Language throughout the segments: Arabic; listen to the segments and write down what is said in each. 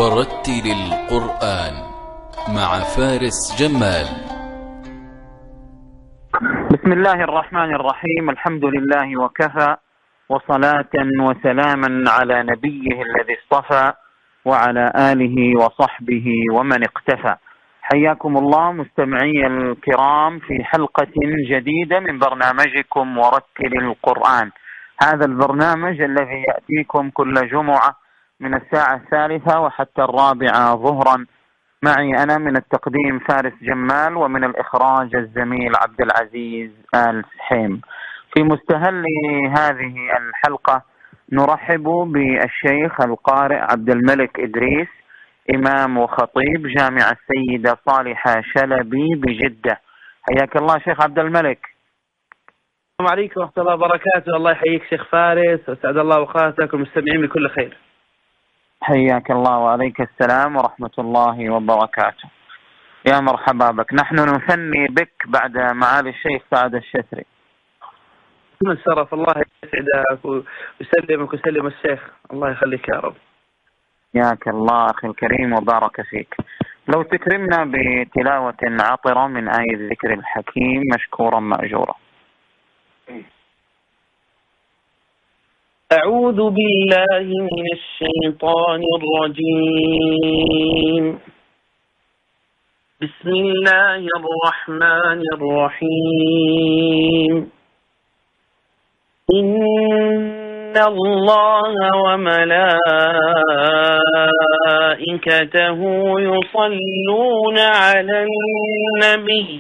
ورتل القرآن مع فارس جمال. بسم الله الرحمن الرحيم. الحمد لله وكفى، وصلاة وسلاما على نبيه الذي اصطفى وعلى آله وصحبه ومن اقتفى. حياكم الله مستمعي الكرام في حلقة جديدة من برنامجكم ورتل القرآن. هذا البرنامج الذي يأتيكم كل جمعة من الساعة 3 وحتى 4 ظهرا، معي أنا من التقديم فارس جمال، ومن الإخراج الزميل عبد العزيز آل سحيم. في مستهل هذه الحلقة نرحب بالشيخ القارئ عبد الملك إدريس، إمام وخطيب جامع السيدة صالحة شلبي بجدة. حياك الله شيخ عبد الملك. السلام عليكم ورحمة الله وبركاته. الله يحييك شيخ فارس، وسعد الله أوقاتك والمستمعين بكل خير. حياك الله وعليك السلام ورحمة الله وبركاته. يا مرحبا بك، نحن نثني بك بعد معالي الشيخ سعد الشتري. من الشرف، الله يسعدك ويسلمك ويسلم الشيخ، الله يخليك يا رب. ياك الله أخي الكريم وبارك فيك. لو تكرمنا بتلاوة عطرة من آية الذكر الحكيم مشكورا مأجورا. أعوذ بالله من الشيطان الرجيم. بسم الله الرحمن الرحيم. إن الله وملائكته يصلون على النبي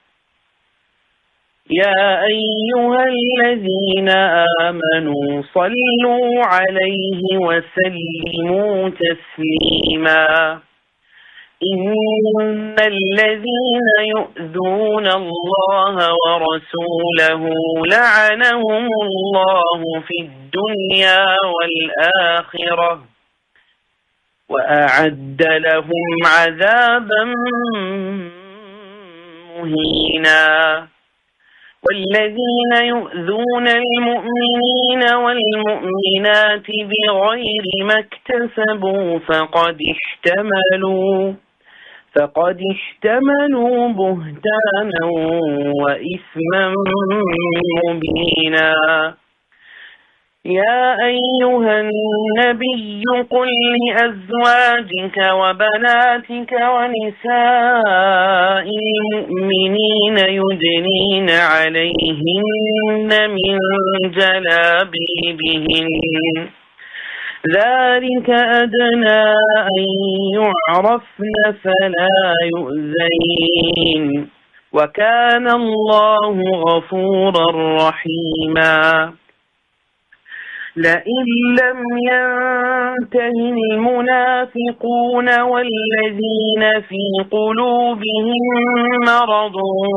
يا أيها الذين آمنوا صلوا عليه وسلموا تسليما. إن الذين يؤذون الله ورسوله لعنهم الله في الدنيا والآخرة وأعد لهم عذابا مهينا. والذين يؤذون المؤمنين والمؤمنات بغير ما اكتسبوا فقد احتملوا بهتانا وإثما مبينا. يا أيها النبي قل لأزواجك وبناتك ونساء المؤمنين يدنين عليهن من جلابيبهن، ذلك أدنى أن يعرفن فلا يؤذين، وكان الله غفورا رحيما. لئن لم ينته المنافقون والذين في قلوبهم مرض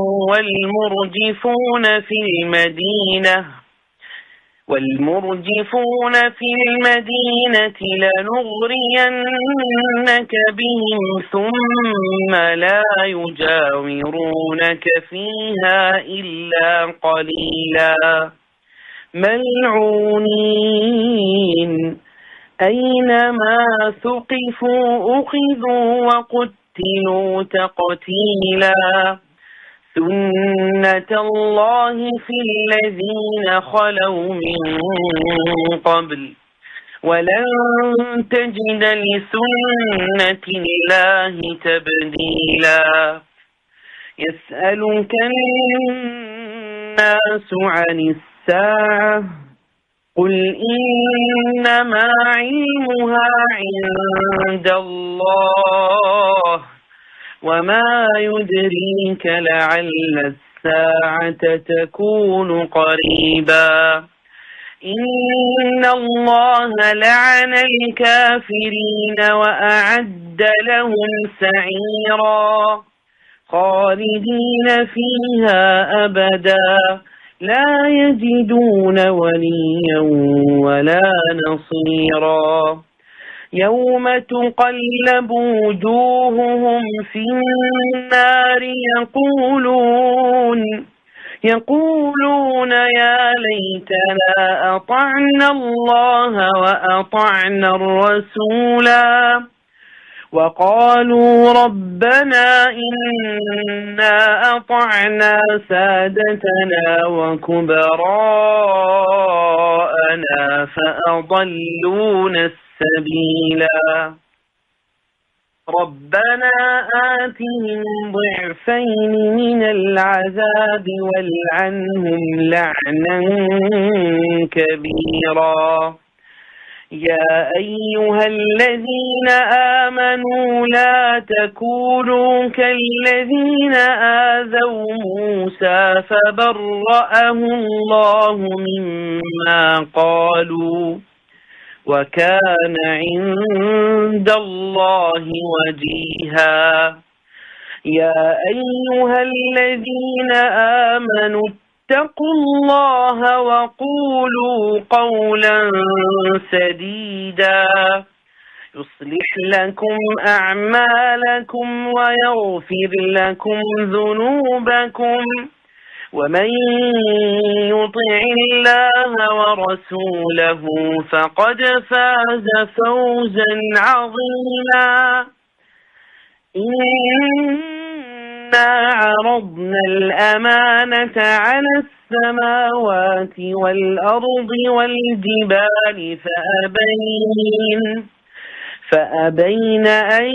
والمرجفون في المدينة لنغرينك بهم ثم لا يجاورونك فيها إلا قليلا ملعونين أينما ثقفوا أخذوا وقتلوا تقتيلا. سنة الله في الذين خلوا من قبل ولن تجد لسنة الله تبديلا. يسألك الناس عن الساعة قل إنما علمها عند الله وما يدريك لعل الساعة تكون قريبا. إن الله لعن الكافرين وأعد لهم سعيرا خالدين فيها أبدا لا يجدون وليا ولا نصيرا. يوم تقلب وجوههم في النار يقولون يا ليتنا أطعنا الله وأطعنا الرسولا وقالوا ربنا إنا أطعنا سادتنا وكبراءنا فأضلونا السبيلا ربنا آتهم ضعفين من العذاب والعنهم لعنا كبيرا يا أيها الذين آمنوا لا تكونوا كالذين آذوا موسى فبرأه الله مما قالوا وكان عند الله وجيها يا أيها الذين آمنوا اتقوا الله وقولوا قولا سديدا يصلح لكم أعمالكم ويغفر لكم ذنوبكم ومن يطع الله ورسوله فقد فاز فوزا عظيما إنا عرضنا الأمانة على السماوات والأرض والجبال فأبين أن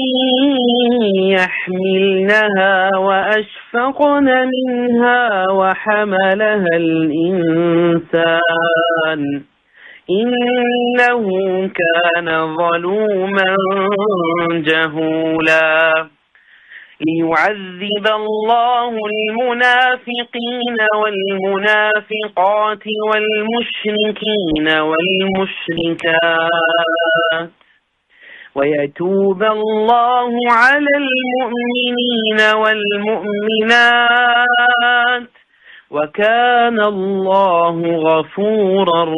يحملنها وأشفقن منها وحملها الإنسان إنه كان ظلوما جهولا ليعذب الله المنافقين والمنافقات والمشركين والمشركات ويتوب الله على المؤمنين والمؤمنات وكان الله غفورا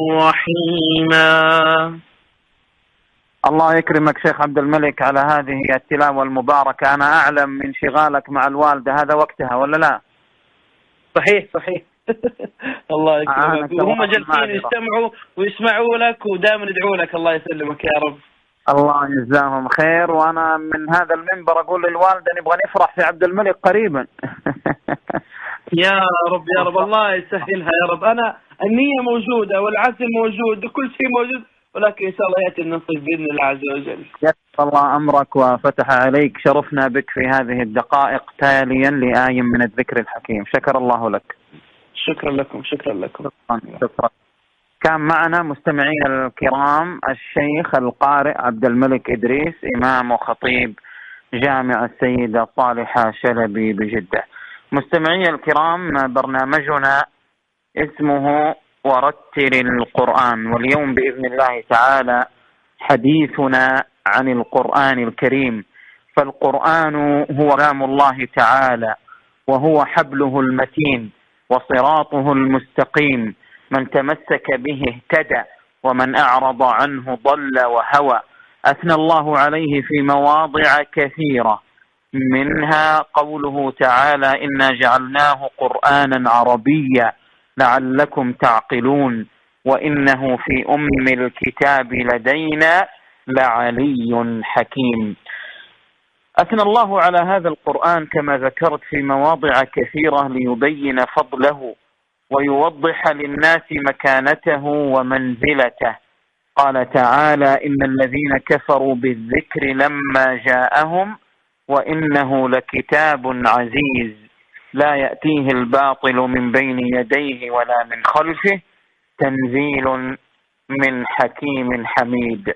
رحيما. الله يكرمك شيخ عبد الملك على هذه التلاوة المباركة. أنا أعلم من شغالك مع الوالدة هذا وقتها ولا لا؟ صحيح الله يكرمك وهم جالسين يستمعوا ويسمعوا لك ودائما يدعوا لك. الله يسلمك يا رب. الله يجزاهم خير. وأنا من هذا المنبر أقول للوالدة نبغى نفرح في عبد الملك قريبا. يا رب الله يسهلها يا رب. أنا النية موجودة والعزم موجود وكل شيء موجود ولكن إن شاء الله يأتي النصيب بإذن الله عز وجل. يسر الله أمرك وفتح عليك. شرفنا بك في هذه الدقائق تاليا لآية من الذكر الحكيم. شكر الله لك. شكرا لكم. شكرا. كان معنا مستمعين الكرام الشيخ القارئ عبد الملك إدريس إمام وخطيب جامع السيدة صالحة شلبي بجدة. مستمعي الكرام برنامجنا اسمه ورتل القرآن، واليوم بإذن الله تعالى حديثنا عن القرآن الكريم. فالقرآن هو كلام الله تعالى وهو حبله المتين وصراطه المستقيم، من تمسك به اهتدى ومن أعرض عنه ضل وهوى. أثنى الله عليه في مواضع كثيرة، منها قوله تعالى إنا جعلناه قرآنا عربيا لعلكم تعقلون وإنه في أم الكتاب لدينا لعلي حكيم. أثنى الله على هذا القرآن كما ذكرت في مواضع كثيرة ليبين فضله ويوضح للناس مكانته ومنزلته. قال تعالى إن الذين كفروا بالذكر لما جاءهم وإنه لكتاب عزيز لا يأتيه الباطل من بين يديه ولا من خلفه تنزيل من حكيم حميد.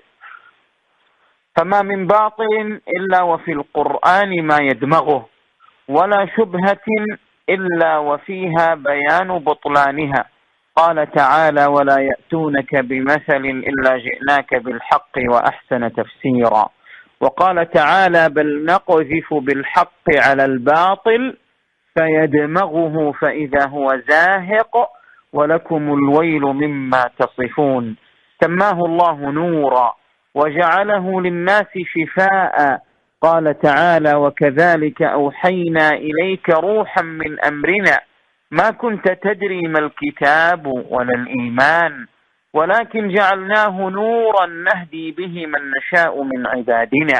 فما من باطل إلا وفي القرآن ما يدمغه، ولا شبهة إلا وفيها بيان بطلانها. قال تعالى ولا يأتونك بمثل إلا جئناك بالحق وأحسن تفسيرا. وقال تعالى بل نقذف بالحق على الباطل فيدمغه فإذا هو زاهق ولكم الويل مما تصفون. سماه الله نورا وجعله للناس شفاء. قال تعالى وكذلك أوحينا إليك روحا من أمرنا ما كنت تدري ما الكتاب ولا الإيمان ولكن جعلناه نورا نهدي به من نشاء من عبادنا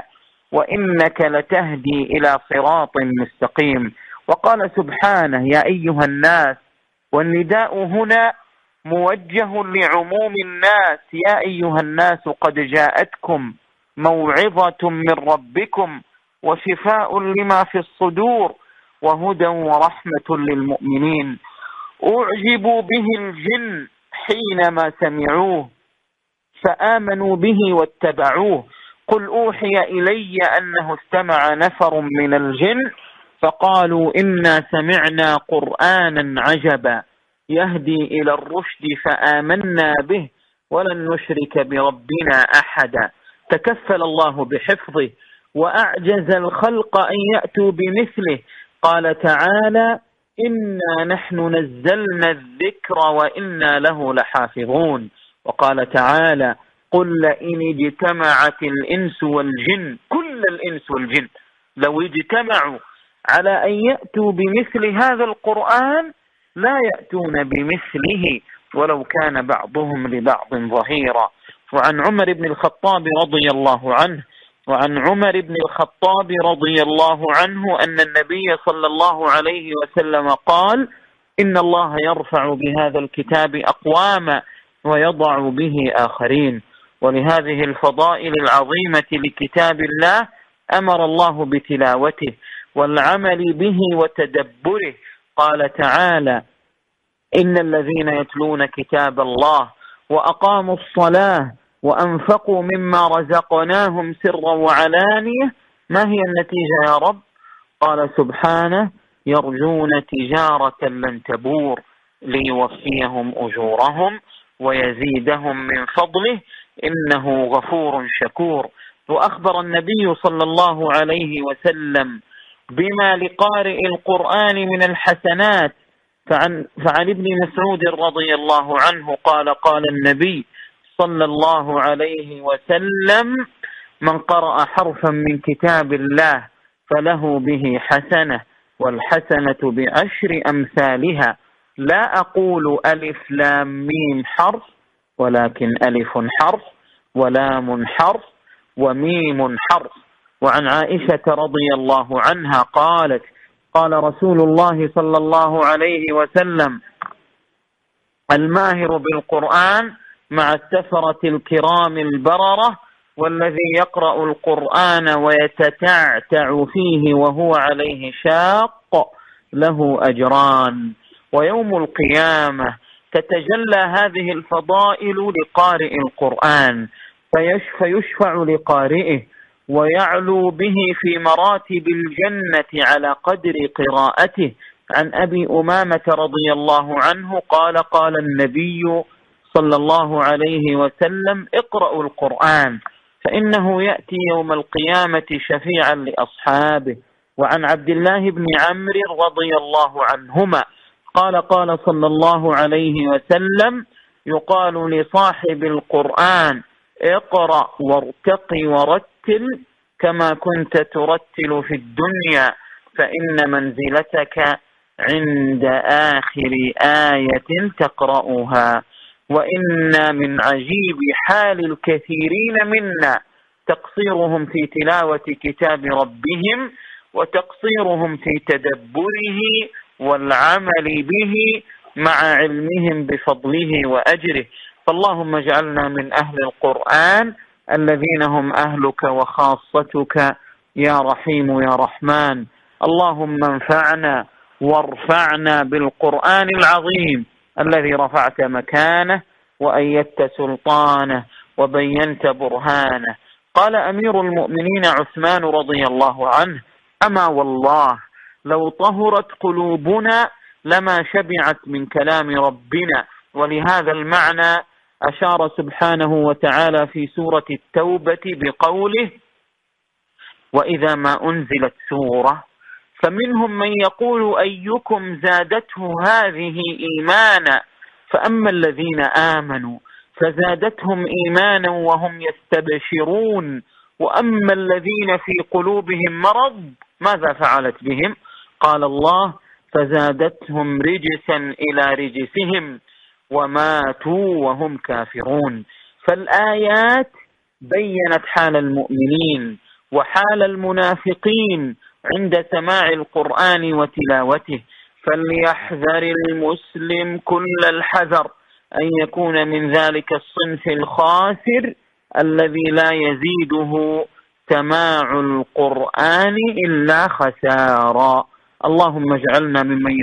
وإنك لتهدي إلى صراط مستقيم. وقال سبحانه: يا أيها الناس، والنداء هنا موجه لعموم الناس. يا أيها الناس قد جاءتكم موعظة من ربكم وشفاء لما في الصدور وهدى ورحمة للمؤمنين. أعجبوا به الجن حينما سمعوه فآمنوا به واتبعوه. قل أوحي إلي أنه استمع نفر من الجن فقالوا إنا سمعنا قرآنا عجبا يهدي إلى الرشد فآمنا به ولن نشرك بربنا أحدا. تكفل الله بحفظه وأعجز الخلق أن يأتوا بمثله. قال تعالى: إنا نحن نزلنا الذكر وإنا له لحافظون. وقال تعالى: قل لئن اجتمعت الإنس والجن، كل الإنس والجن لو اجتمعوا على أن يأتوا بمثل هذا القرآن لا يأتون بمثله ولو كان بعضهم لبعض ظهيرا. وعن عمر بن الخطاب رضي الله عنه أن النبي صلى الله عليه وسلم قال: إن الله يرفع بهذا الكتاب أقواما ويضع به آخرين. ولهذه الفضائل العظيمة لكتاب الله أمر الله بتلاوته والعمل به وتدبره. قال تعالى: إن الذين يتلون كتاب الله وأقاموا الصلاة وأنفقوا مما رزقناهم سرا وعلانية. ما هي النتيجة يا رب؟ قال سبحانه: يرجون تجارة لن تبور ليوفيهم أجورهم ويزيدهم من فضله إنه غفور شكور. وأخبر النبي صلى الله عليه وسلم بما لقارئ القرآن من الحسنات. فعن ابن مسعود رضي الله عنه قال: قال النبي صلى الله عليه وسلم: من قرأ حرفا من كتاب الله فله به حسنة والحسنة بعشر أمثالها. لا أقول ألف لام ميم حرف، ولكن ألف حرف ولام حرف وميم حرف. وعن عائشة رضي الله عنها قالت: قال رسول الله صلى الله عليه وسلم: الماهر بالقرآن مع السفرة الكرام البررة، والذي يقرأ القرآن ويتتعتع فيه وهو عليه شاق له أجران. ويوم القيامة تتجلى هذه الفضائل لقارئ القرآن فيشفع لقارئه ويعلو به في مراتب الجنة على قدر قراءته. عن أبي أمامة رضي الله عنه قال: قال النبي صلى الله عليه وسلم: اقرأوا القرآن فإنه يأتي يوم القيامة شفيعا لأصحابه. وعن عبد الله بن عمرو رضي الله عنهما قال: قال صلى الله عليه وسلم: يقال لصاحب القرآن: اقرأ وارتق ورتل كما كنت ترتل في الدنيا، فإن منزلتك عند آخر آية تقرأها. وإن من عجيب حال الكثيرين منا تقصيرهم في تلاوة كتاب ربهم وتقصيرهم في تدبره والعمل به مع علمهم بفضله وأجره. فاللهم اجعلنا من أهل القرآن الذين هم أهلك وخاصتك يا رحيم يا رحمن. اللهم انفعنا وارفعنا بالقرآن العظيم الذي رفعت مكانه وأيدت سلطانه وبينت برهانه. قال أمير المؤمنين عثمان رضي الله عنه: أما والله لو طهرت قلوبنا لما شبعت من كلام ربنا. ولهذا المعنى أشار سبحانه وتعالى في سورة التوبة بقوله: وإذا ما أنزلت سورة فمنهم من يقول أيكم زادته هذه إيمانا، فأما الذين آمنوا فزادتهم إيمانا وهم يستبشرون، وأما الذين في قلوبهم مرض ماذا فعلت بهم؟ قال الله: فزادتهم رجسا إلى رجسهم وماتوا وهم كافرون. فالآيات بيّنت حال المؤمنين وحال المنافقين عند سماع القرآن وتلاوته. فليحذر المسلم كل الحذر أن يكون من ذلك الصنف الخاسر الذي لا يزيده سماع القرآن إلا خسارا. اللهم اجعلنا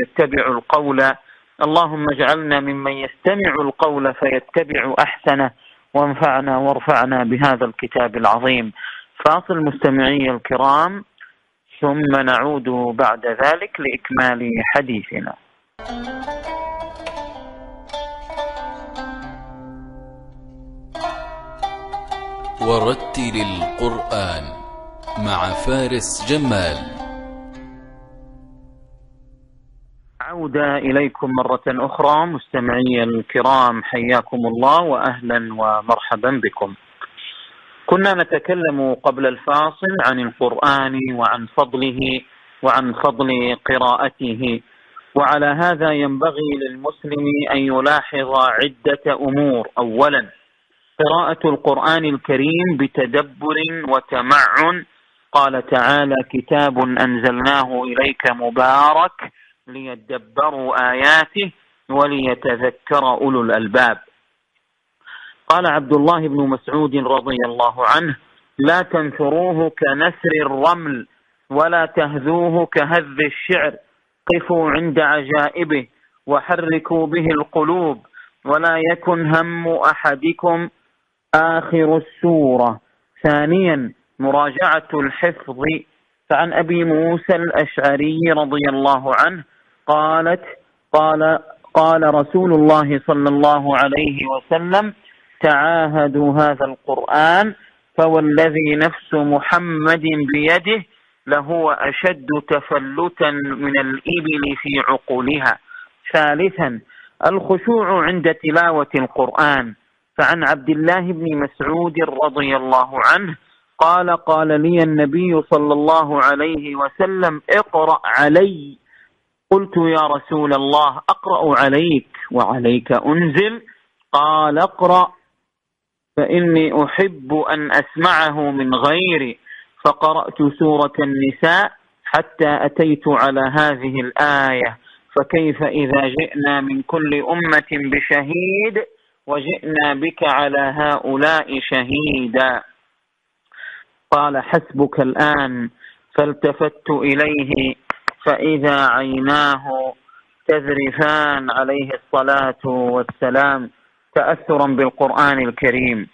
ممن يستمع القول فيتبع أحسنه، وانفعنا وارفعنا بهذا الكتاب العظيم. فاصل مستمعي الكرام، ثم نعود بعد ذلك لإكمال حديثنا. ورتل القرآن مع فارس جمال. عودة إليكم مرة أخرى مستمعي الكرام، حياكم الله وأهلا ومرحبا بكم. كنا نتكلم قبل الفاصل عن القرآن وعن فضله وعن فضل قراءته، وعلى هذا ينبغي للمسلم أن يلاحظ عدة أمور. أولا، قراءة القرآن الكريم بتدبر وتمعن. قال تعالى: كتاب أنزلناه إليك مبارك ليدبروا آياته وليتذكر أولو الألباب. قال عبد الله بن مسعود رضي الله عنه: لا تنثروه كنثر الرمل ولا تهذوه كهذ الشعر، قفوا عند عجائبه وحركوا به القلوب، ولا يكن هم أحدكم آخر السورة. ثانيا، مراجعة الحفظ. فعن أبي موسى الأشعري رضي الله عنه قال رسول الله صلى الله عليه وسلم: تعاهدوا هذا القرآن فوالذي نفس محمد بيده لهو أشد تفلتا من الإبل في عقولها. ثالثا، الخشوع عند تلاوة القرآن. فعن عبد الله بن مسعود رضي الله عنه قال لي النبي صلى الله عليه وسلم: اقرأ علي. قلت: يا رسول الله، أقرأ عليك وعليك أنزل؟ قال: اقرأ فإني أحب أن أسمعه من غيري. فقرأت سورة النساء حتى أتيت على هذه الآية: فكيف إذا جئنا من كل أمة بشهيد وجئنا بك على هؤلاء شهيدا. قال: حسبك الآن. فالتفت إليه فإذا عيناه تذرفان عليه الصلاة والسلام تأثرا بالقرآن الكريم.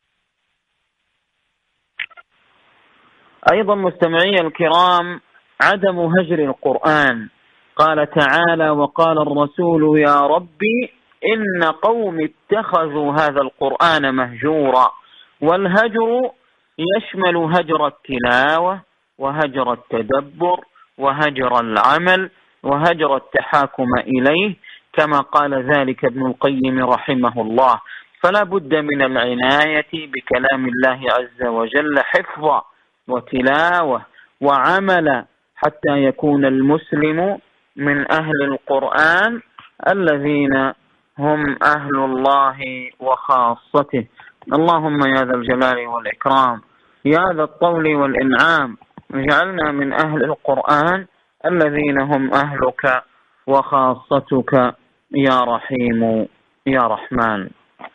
أيضا مستمعي الكرام، عدم هجر القرآن. قال تعالى: وقال الرسول يا ربي إن قوم اتخذوا هذا القرآن مهجورا. والهجر يشمل هجر التلاوة وهجر التدبر وهجر العمل وهجر التحاكم إليه، كما قال ذلك ابن القيم رحمه الله. فلا بد من العناية بكلام الله عز وجل حفظا وتلاوة وعملا حتى يكون المسلم من أهل القرآن الذين هم أهل الله وخاصته. اللهم يا ذا الجلال والإكرام، يا ذا الطول والإنعام، اجعلنا من أهل القرآن الذين هم أهلك وخاصتك يا رحيم يا رحمن.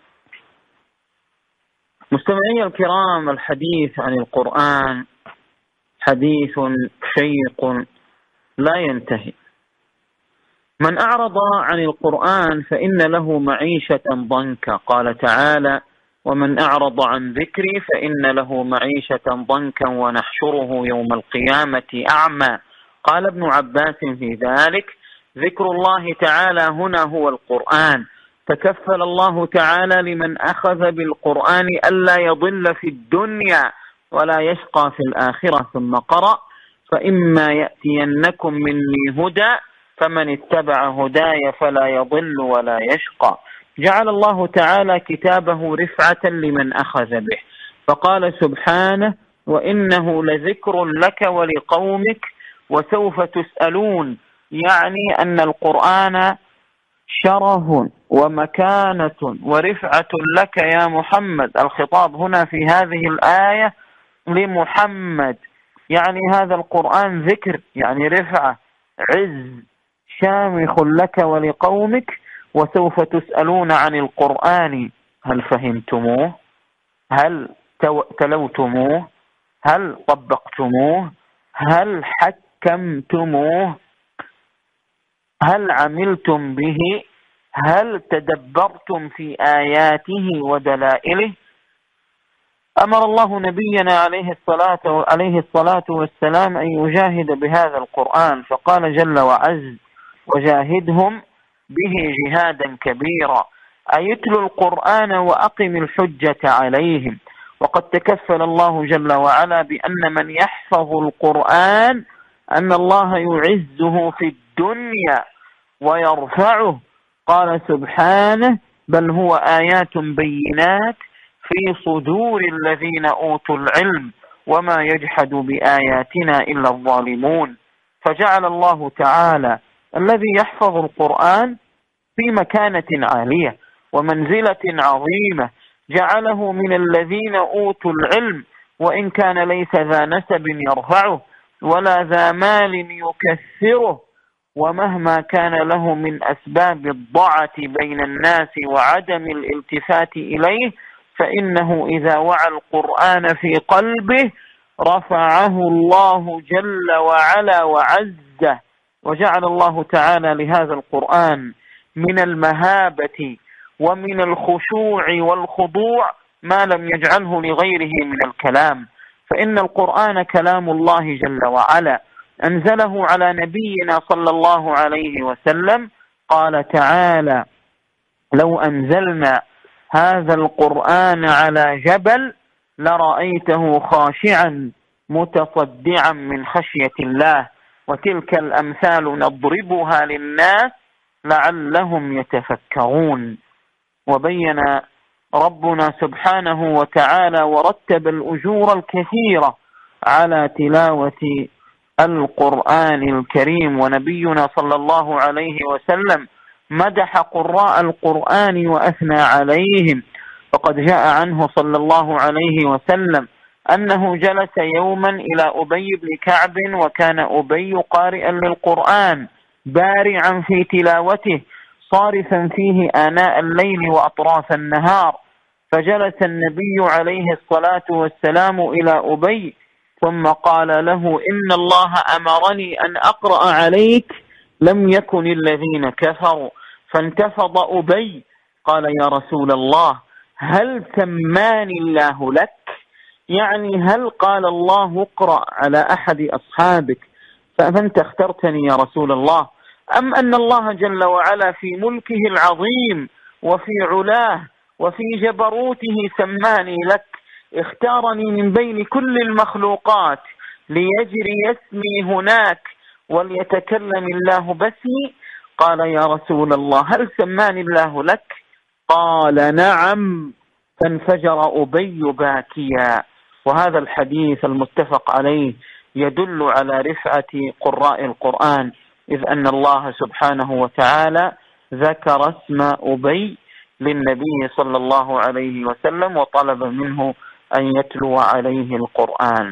مستمعي الكرام، الحديث عن القرآن حديث شيق لا ينتهي. من أعرض عن القرآن فإن له معيشة ضنكا. قال تعالى: ومن أعرض عن ذكري فإن له معيشة ضنكا ونحشره يوم القيامة أعمى. قال ابن عباس في ذلك: ذكر الله تعالى هنا هو القرآن. تكفل الله تعالى لمن أخذ بالقرآن ألا يضل في الدنيا ولا يشقى في الآخرة. ثم قرأ: فإما يأتينكم مني هدى فمن اتبع هداي فلا يضل ولا يشقى. جعل الله تعالى كتابه رفعة لمن أخذ به، فقال سبحانه: وإنه لذكر لك ولقومك وسوف تسألون. يعني أن القرآن شرف ومكانة ورفعة لك يا محمد. الخطاب هنا في هذه الآية لمحمد، يعني هذا القرآن ذكر، يعني رفعة، عز، شامخ لك ولقومك، وسوف تسألون عن القرآن هل فهمتموه؟ هل تلوتموه؟ هل طبقتموه؟ هل حكمتموه؟ هل عملتم به؟ هل تدبرتم في آياته ودلائله؟ أمر الله نبينا عليه الصلاة والسلام أن يجاهد بهذا القرآن، فقال جل وعز: وجاهدهم به جهادا كبيرا، أي اتلوا القرآن وأقم الحجة عليهم. وقد تكفل الله جل وعلا بأن من يحفظ القرآن أن الله يعزه في الدنيا ويرفعه. قال سبحانه: بل هو آيات بينات في صدور الذين أوتوا العلم وما يجحد بآياتنا إلا الظالمون. فجعل الله تعالى الذي يحفظ القرآن في مكانة عالية ومنزلة عظيمة، جعله من الذين أوتوا العلم، وإن كان ليس ذا نسب يرفعه ولا ذا مال يكثره، ومهما كان له من أسباب الضعة بين الناس وعدم الالتفات إليه، فإنه إذا وعى القرآن في قلبه رفعه الله جل وعلا وعزه. وجعل الله تعالى لهذا القرآن من المهابة ومن الخشوع والخضوع ما لم يجعله لغيره من الكلام، فإن القرآن كلام الله جل وعلا، أنزله على نبينا صلى الله عليه وسلم. قال تعالى: لو أنزلنا هذا القرآن على جبل لرأيته خاشعا متصدعا من خشية الله، وتلك الأمثال نضربها للناس لعلهم يتفكرون. وبين ربنا سبحانه وتعالى ورتب الأجور الكثيرة على تلاوة القرآن الكريم، ونبينا صلى الله عليه وسلم مدح قراء القرآن وأثنى عليهم، فقد جاء عنه صلى الله عليه وسلم أنه جلس يوما إلى أبي بن كعب، وكان أبي قارئا للقرآن بارعا في تلاوته صارفا فيه آناء الليل وأطراف النهار، فجلس النبي عليه الصلاة والسلام إلى أبي ثم قال له: إن الله أمرني أن أقرأ عليك لم يكن الذين كفروا. فانتفض أبي قال: يا رسول الله، هل سماني الله لك؟ يعني هل قال الله اقرأ على أحد أصحابك فأنت اخترتني يا رسول الله، أم أن الله جل وعلا في ملكه العظيم وفي علاه وفي جبروته سماني لك، اختارني من بين كل المخلوقات ليجري اسمي هناك وليتكلم الله باسمي؟ قال: يا رسول الله، هل سماني الله لك؟ قال: نعم. فانفجر أبي باكيا. وهذا الحديث المتفق عليه يدل على رفعة قراء القرآن، إذ أن الله سبحانه وتعالى ذكر اسم أبي للنبي صلى الله عليه وسلم وطلب منه أن يتلو عليه القرآن.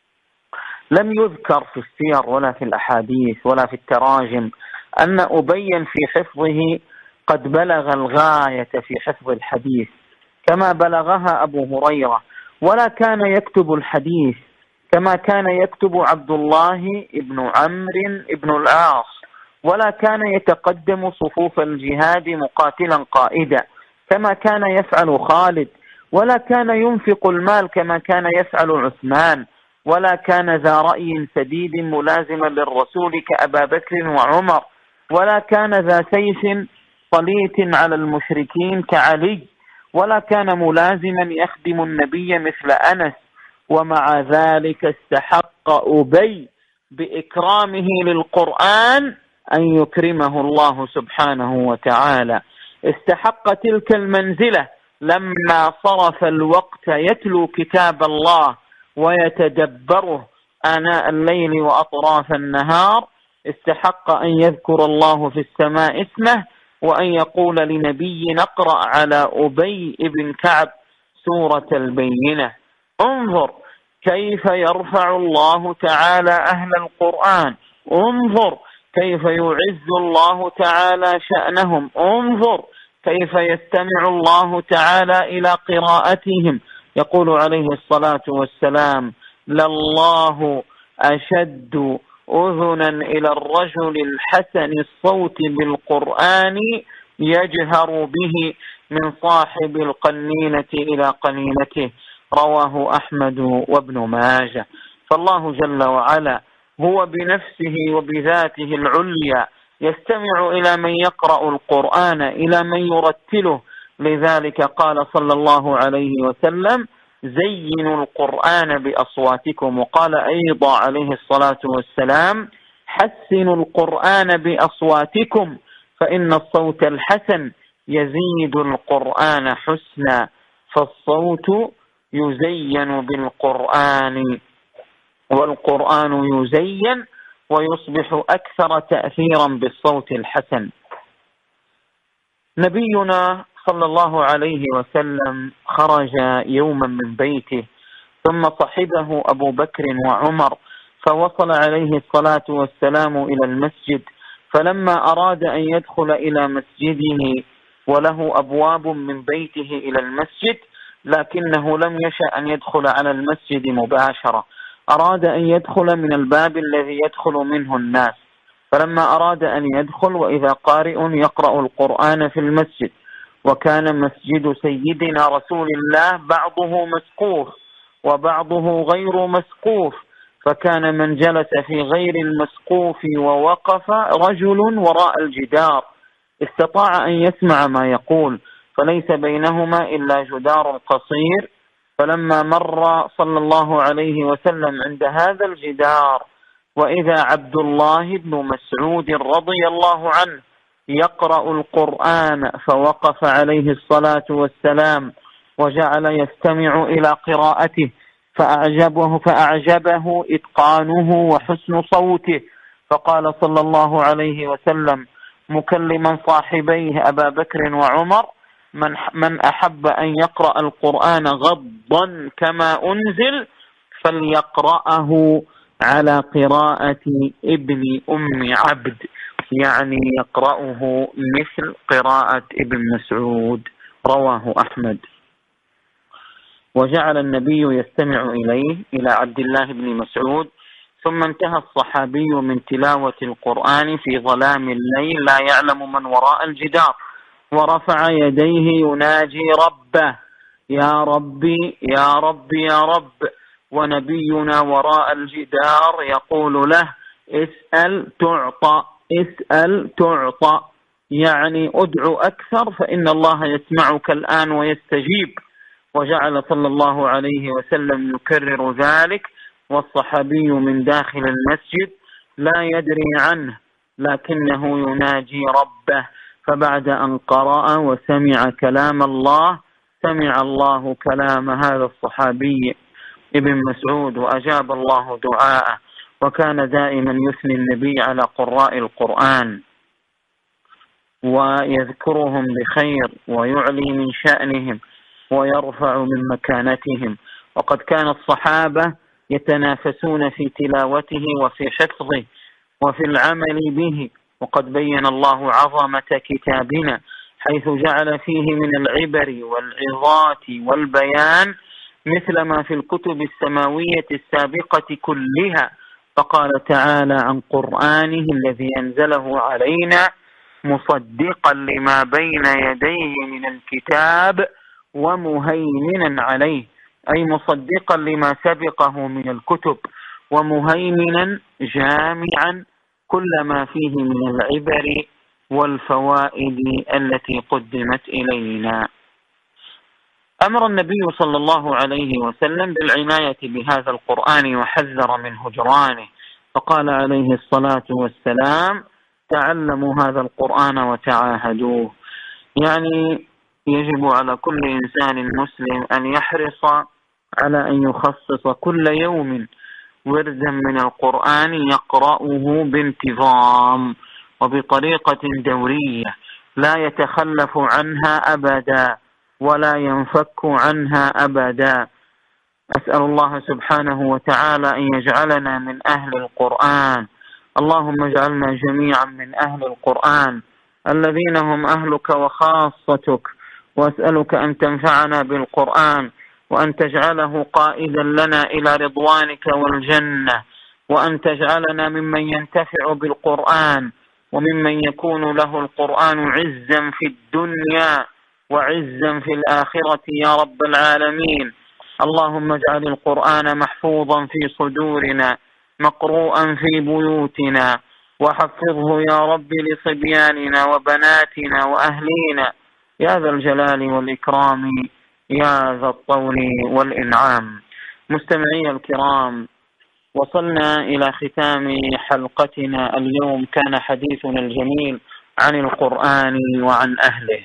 لم يذكر في السير ولا في الأحاديث ولا في التراجم أن أبيا في حفظه قد بلغ الغاية في حفظ الحديث كما بلغها أبو هريرة، ولا كان يكتب الحديث كما كان يكتب عبد الله بن عمرو بن العاص، ولا كان يتقدم صفوف الجهاد مقاتلا قائدا كما كان يفعل خالد، ولا كان ينفق المال كما كان يفعل عثمان، ولا كان ذا رأي سديد ملازما للرسول كأبا بكر وعمر، ولا كان ذا سيف صليت على المشركين كعلي، ولا كان ملازما يخدم النبي مثل أنس. ومع ذلك استحق أبي بإكرامه للقرآن أن يكرمه الله سبحانه وتعالى، استحق تلك المنزلة لما صرف الوقت يتلو كتاب الله ويتدبره آناء الليل وأطراف النهار، استحق أن يذكر الله في السماء اسمه وأن يقول لنبي نقرأ على أبي بن كعب سورة البينة. انظر كيف يرفع الله تعالى أهل القرآن، انظر كيف يعز الله تعالى شأنهم، انظر كيف يستمع الله تعالى إلى قراءتهم. يقول عليه الصلاة والسلام: لله أشد أذنا إلى الرجل الحسن الصوت بالقرآن يجهر به من صاحب القنينة إلى قنينته. رواه أحمد وابن ماجه. فالله جل وعلا هو بنفسه وبذاته العليا يستمع إلى من يقرأ القرآن، إلى من يرتله. لذلك قال صلى الله عليه وسلم: زينوا القرآن بأصواتكم. وقال أيضا عليه الصلاة والسلام: حسنوا القرآن بأصواتكم فإن الصوت الحسن يزيد القرآن حسنا. فالصوت يزين بالقرآن، والقرآن يزين ويصبح أكثر تأثيرا بالصوت الحسن. نبينا صلى الله عليه وسلم خرج يوما من بيته، ثم صحبه أبو بكر وعمر، فوصل عليه الصلاة والسلام إلى المسجد. فلما أراد أن يدخل إلى مسجده، وله أبواب من بيته إلى المسجد، لكنه لم يشأ أن يدخل على المسجد مباشرة، أراد أن يدخل من الباب الذي يدخل منه الناس. فلما أراد أن يدخل وإذا قارئ يقرأ القرآن في المسجد، وكان مسجد سيدنا رسول الله بعضه مسقوف وبعضه غير مسقوف، فكان من جلس في غير المسقوف ووقف رجل وراء الجدار استطاع أن يسمع ما يقول، فليس بينهما إلا جدار قصير. فلما مر صلى الله عليه وسلم عند هذا الجدار، وإذا عبد الله بن مسعود رضي الله عنه يقرأ القرآن، فوقف عليه الصلاة والسلام وجعل يستمع إلى قراءته، فأعجبه إتقانه وحسن صوته، فقال صلى الله عليه وسلم مكلما صاحبيه أبا بكر وعمر: من أحب أن يقرأ القرآن غضا كما أنزل فليقرأه على قراءة ابن أم عبد، يعني يقرأه مثل قراءة ابن مسعود. رواه أحمد. وجعل النبي يستمع إليه إلى عبد الله بن مسعود، ثم انتهى الصحابي من تلاوة القرآن في ظلام الليل لا يعلم من وراء الجدار، ورفع يديه يناجي ربه: يا ربي يا رب يا رب. ونبينا وراء الجدار يقول له: اسأل تعطى، اسأل تعطى، يعني ادعو أكثر فإن الله يسمعك الآن ويستجيب. وجعل صلى الله عليه وسلم يكرر ذلك، والصحابي من داخل المسجد لا يدري عنه، لكنه يناجي ربه. فبعد أن قرأ وسمع كلام الله، سمع الله كلام هذا الصحابي ابن مسعود وأجاب الله دعاءه. وكان دائما يثني النبي على قراء القرآن ويذكرهم بخير ويعلي من شأنهم ويرفع من مكانتهم. وقد كان الصحابة يتنافسون في تلاوته وفي حفظه وفي العمل به. وقد بين الله عظمة كتابنا حيث جعل فيه من العبر والعظات والبيان مثل ما في الكتب السماوية السابقة كلها. فقال تعالى عن قرآنه الذي أنزله علينا: مصدقا لما بين يديه من الكتاب ومهيمنا عليه، أي مصدقا لما سبقه من الكتب، ومهيمنا جامعا كل ما فيه من العبر والفوائد التي قدمت إلينا. أمر النبي صلى الله عليه وسلم بالعناية بهذا القرآن وحذر من هجرانه، فقال عليه الصلاة والسلام: تعلموا هذا القرآن وتعاهدوه. يعني يجب على كل إنسان مسلم أن يحرص على أن يخصص كل يوم وردا من القرآن يقرأه بانتظام وبطريقة دورية، لا يتخلف عنها أبدا ولا ينفك عنها أبدا. أسأل الله سبحانه وتعالى أن يجعلنا من أهل القرآن. اللهم اجعلنا جميعا من أهل القرآن الذين هم أهلك وخاصتك، وأسألك أن تنفعنا بالقرآن وأن تجعله قائدا لنا إلى رضوانك والجنة، وأن تجعلنا ممن ينتفع بالقرآن وممن يكون له القرآن عزا في الدنيا وعزا في الآخرة يا رب العالمين. اللهم اجعل القرآن محفوظا في صدورنا مقروءا في بيوتنا، وحفظه يا رب لصبياننا وبناتنا وأهلينا يا ذا الجلال والإكرام يا ذا الطول والإنعام. مستمعي الكرام، وصلنا إلى ختام حلقتنا اليوم. كان حديثنا الجميل عن القرآن وعن أهله،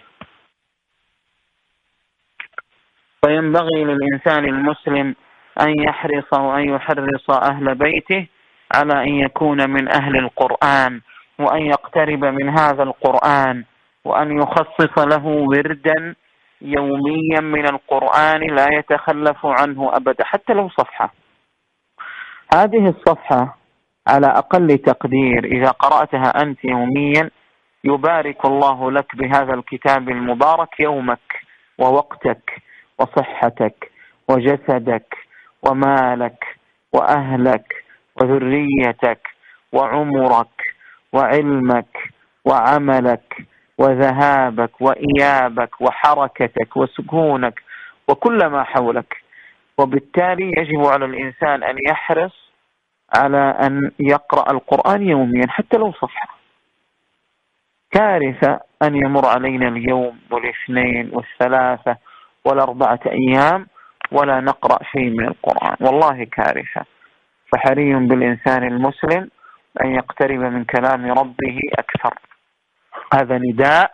فينبغي للإنسان المسلم أن يحرص وأن يحرص أهل بيته على أن يكون من أهل القرآن، وأن يقترب من هذا القرآن، وأن يخصص له وردا يوميا من القرآن لا يتخلف عنه أبدا، حتى لو صفحة. هذه الصفحة على أقل تقدير إذا قرأتها أنت يوميا يبارك الله لك بهذا الكتاب المبارك يومك ووقتك وصحتك وجسدك ومالك وأهلك وذريتك وعمرك وعلمك وعملك وذهابك وإيابك وحركتك وسكونك وكل ما حولك. وبالتالي يجب على الإنسان أن يحرص على أن يقرأ القرآن يوميا حتى لو صفحة. كارثة أن يمر علينا اليوم والاثنين والثلاثة والأربعة أيام ولا نقرأ شيء من القرآن، والله كارثة. فحري بالإنسان المسلم أن يقترب من كلام ربه أكثر. هذا نداء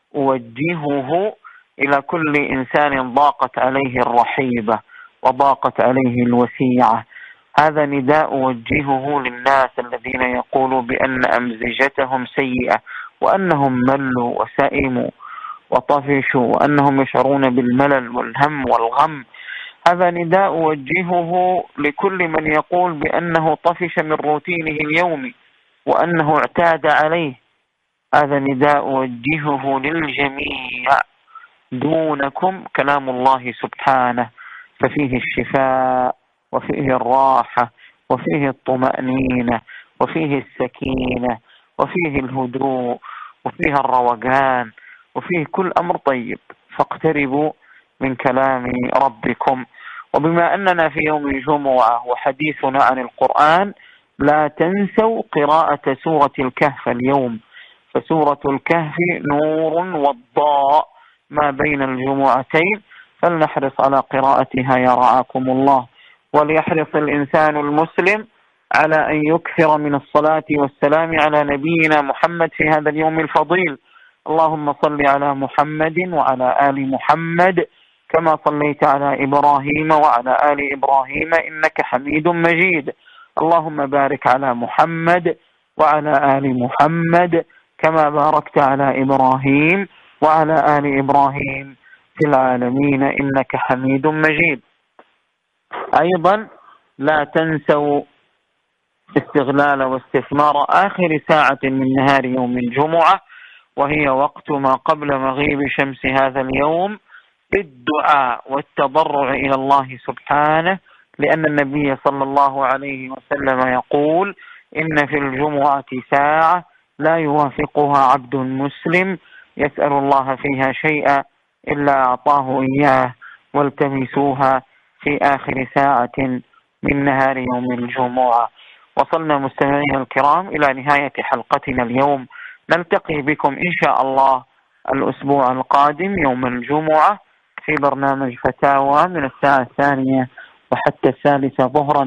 أوجهه إلى كل إنسان ضاقت عليه الرحيبة وضاقت عليه الوسيعة. هذا نداء أوجهه للناس الذين يقولوا بأن أمزجتهم سيئة وأنهم ملوا وسئموا وطفشوا وأنهم يشعرون بالملل والهم والغم. هذا نداء أوجهه لكل من يقول بأنه طفش من روتينه اليومي وأنه اعتاد عليه. هذا نداء أوجهه للجميع دونكم كلام الله سبحانه، ففيه الشفاء وفيه الراحة وفيه الطمأنينة وفيه السكينة وفيه الهدوء وفيه الروقان وفيه كل أمر طيب. فاقتربوا من كلام ربكم. وبما أننا في يوم الجمعة وحديثنا عن القرآن، لا تنسوا قراءة سورة الكهف اليوم، فسورة الكهف نور وضاء ما بين الجمعتين، فلنحرص على قراءتها يا رعاكم الله. وليحرص الإنسان المسلم على أن يكثر من الصلاة والسلام على نبينا محمد في هذا اليوم الفضيل. اللهم صل على محمد وعلى آل محمد كما صليت على إبراهيم وعلى آل إبراهيم إنك حميد مجيد. اللهم بارك على محمد وعلى آل محمد كما باركت على إبراهيم وعلى آل إبراهيم في العالمين إنك حميد مجيد. أيضا لا تنسوا استغلال واستثمار آخر ساعة من نهار يوم الجمعة، وهي وقت ما قبل مغيب شمس هذا اليوم، بالدعاء والتضرع إلى الله سبحانه، لأن النبي صلى الله عليه وسلم يقول: إن في الجمعة ساعة لا يوافقها عبد مسلم يسأل الله فيها شيئا إلا أعطاه إياه، والتمسوها في آخر ساعة من نهار يوم الجمعة. وصلنا مستمعينا الكرام إلى نهاية حلقتنا اليوم. نلتقي بكم إن شاء الله الأسبوع القادم يوم الجمعة في برنامج فتاوى من الساعة 2 وحتى 3 ظهرا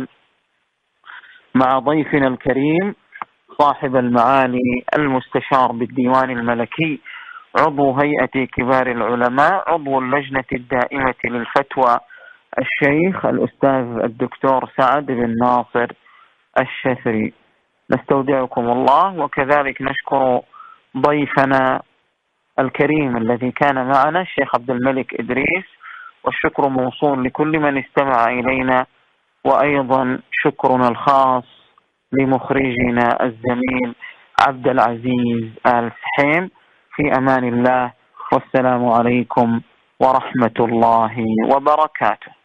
مع ضيفنا الكريم صاحب المعالي المستشار بالديوان الملكي، عضو هيئة كبار العلماء، عضو اللجنة الدائمة للفتوى، الشيخ الأستاذ الدكتور سعد بن ناصر الشثري. نستودعكم الله، وكذلك نشكر ضيفنا الكريم الذي كان معنا الشيخ عبد الملك إدريس، والشكر موصول لكل من استمع إلينا، وأيضا شكرنا الخاص لمخرجنا الزميل عبد العزيز آل سحيم. في أمان الله، والسلام عليكم ورحمة الله وبركاته.